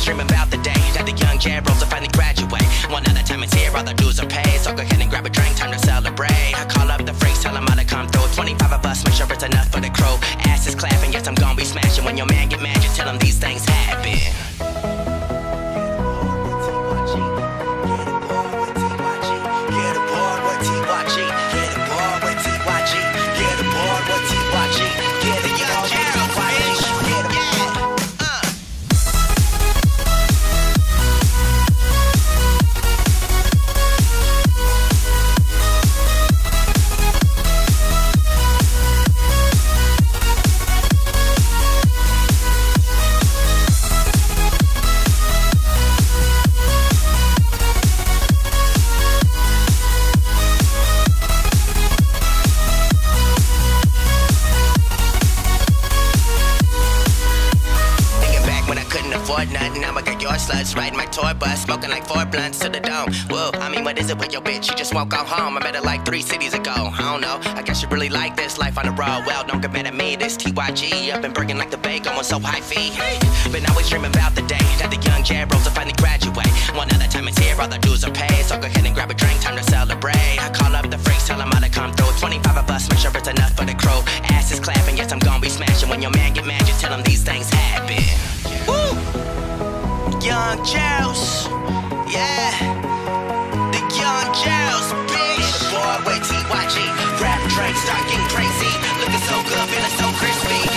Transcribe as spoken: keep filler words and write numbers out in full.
dreaming about the day that the young Geralds will finally graduate. One other time it's here, all the dues are paid, so go ahead and grab a drink, time to celebrate. I call up the freaks, tell them all to come through. twenty-five of us, make sure it's enough for the crew. Ass is clapping, yes I'm gonna be smashing. When your man get mad, just tell him these things happen. Nothing, I'ma get your sluts riding my tour bus, smoking like four blunts to the dome. Whoa, I mean, what is it with your bitch? She just won't go home. I met her like three cities ago. I don't know, I guess you really like this life on the road. Well, don't get mad at me, this T Y G up and bringing like the bay, going so high fee. Been always dreaming about the day that the young Geralds will finally graduate. One other time it's here, all the dues are paid, so go ahead and grab a drink, time to celebrate. I call up the freaks, tell them all to come through. twenty-five of us, make sure it's enough for the crew. Ass is clapping, yes I'm gonna be smashing. When your man get mad, just tell him these things happen. Woo! Young Geralds, yeah, the young Geralds, bitch. Boy, with T Y G, grab a drink, start getting crazy. Looking so good, feeling so crispy.